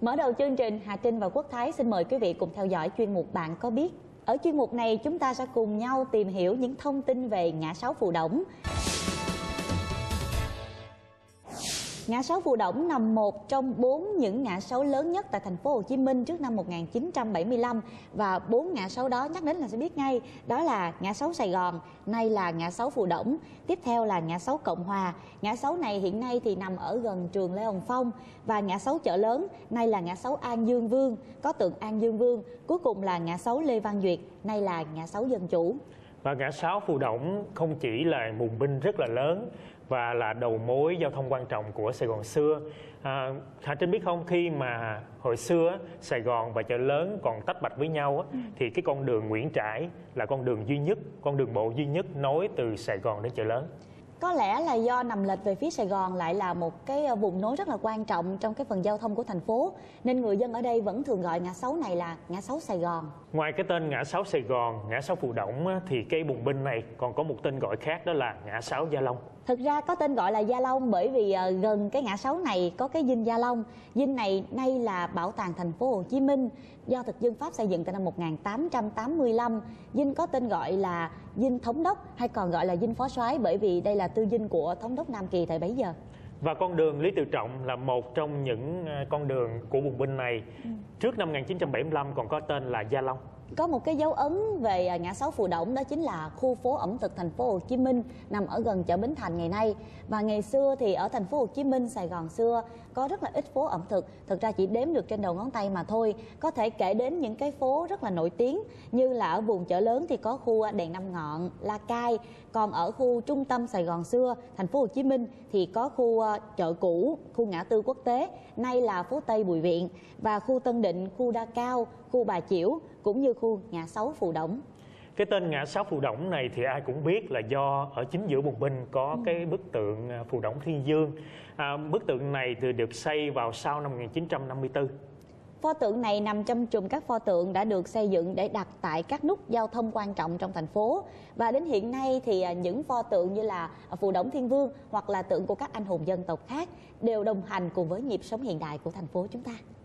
Mở đầu chương trình, Hà Trinh và Quốc Thái xin mời quý vị cùng theo dõi chuyên mục Bạn có biết. Ở chuyên mục này chúng ta sẽ cùng nhau tìm hiểu những thông tin về ngã sáu Phù Đổng. Ngã sáu Phù Đổng nằm một trong 4 những ngã sáu lớn nhất tại thành phố Hồ Chí Minh trước năm 1975, và 4 ngã sáu đó nhắc đến là sẽ biết ngay, đó là ngã sáu Sài Gòn, nay là ngã sáu Phù Đổng, tiếp theo là ngã sáu Cộng Hòa. Ngã sáu này hiện nay thì nằm ở gần trường Lê Hồng Phong, và ngã sáu Chợ Lớn, nay là ngã sáu An Dương Vương, có tượng An Dương Vương. Cuối cùng là ngã sáu Lê Văn Duyệt, nay là ngã sáu Dân Chủ. Và ngã sáu Phù Đổng không chỉ là bùng binh rất là lớn và là đầu mối giao thông quan trọng của Sài Gòn xưa. Hà Trinh biết không, khi mà hồi xưa Sài Gòn và Chợ Lớn còn tách bạch với nhau thì cái con đường Nguyễn Trãi là con đường duy nhất, con đường bộ duy nhất nối từ Sài Gòn đến Chợ Lớn. Có lẽ là do nằm lệch về phía Sài Gòn lại là một cái vùng nối rất là quan trọng trong cái phần giao thông của thành phố, nên người dân ở đây vẫn thường gọi ngã sáu này là ngã sáu Sài Gòn. Ngoài cái tên ngã sáu Sài Gòn, ngã sáu Phù Đổng thì cây bùng binh này còn có một tên gọi khác, đó là ngã sáu Gia Long. Thực ra có tên gọi là Gia Long bởi vì gần cái ngã sáu này có cái dinh Gia Long. Dinh này nay là bảo tàng thành phố Hồ Chí Minh, do thực dân Pháp xây dựng từ năm 1885. Dinh có tên gọi là dinh Thống đốc, hay còn gọi là dinh Phó soái, bởi vì đây là tư dinh của Thống đốc Nam Kỳ thời bấy giờ. Và con đường Lý Tự Trọng là một trong những con đường của bùng binh này. Trước năm 1975 còn có tên là Gia Long. Có một cái dấu ấn về ngã sáu Phù Đổng, đó chính là khu phố ẩm thực thành phố Hồ Chí Minh nằm ở gần chợ Bến Thành ngày nay. Và ngày xưa thì ở thành phố Hồ Chí Minh, Sài Gòn xưa có rất là ít phố ẩm thực, thực ra chỉ đếm được trên đầu ngón tay mà thôi. Có thể kể đến những cái phố rất là nổi tiếng, như là ở vùng Chợ Lớn thì có khu Đèn Năm Ngọn, La Cai. Còn ở khu trung tâm Sài Gòn xưa, thành phố Hồ Chí Minh thì có khu Chợ Cũ, khu Ngã Tư Quốc Tế, nay là phố Tây Bùi Viện, và khu Tân Định, khu Đa Cao, khu Bà Chiểu, cũng như khu ngã sáu Phù Đổng. Cái tên ngã sáu Phù Đổng này thì ai cũng biết là do ở chính giữa bùng binh có cái bức tượng Phù Đổng Thiên Dương. Bức tượng này thì được xây vào sau năm 1954. Pho tượng này nằm trong chùm các pho tượng đã được xây dựng để đặt tại các nút giao thông quan trọng trong thành phố. Và đến hiện nay thì những pho tượng như là Phù Đổng Thiên Vương hoặc là tượng của các anh hùng dân tộc khác đều đồng hành cùng với nhịp sống hiện đại của thành phố chúng ta.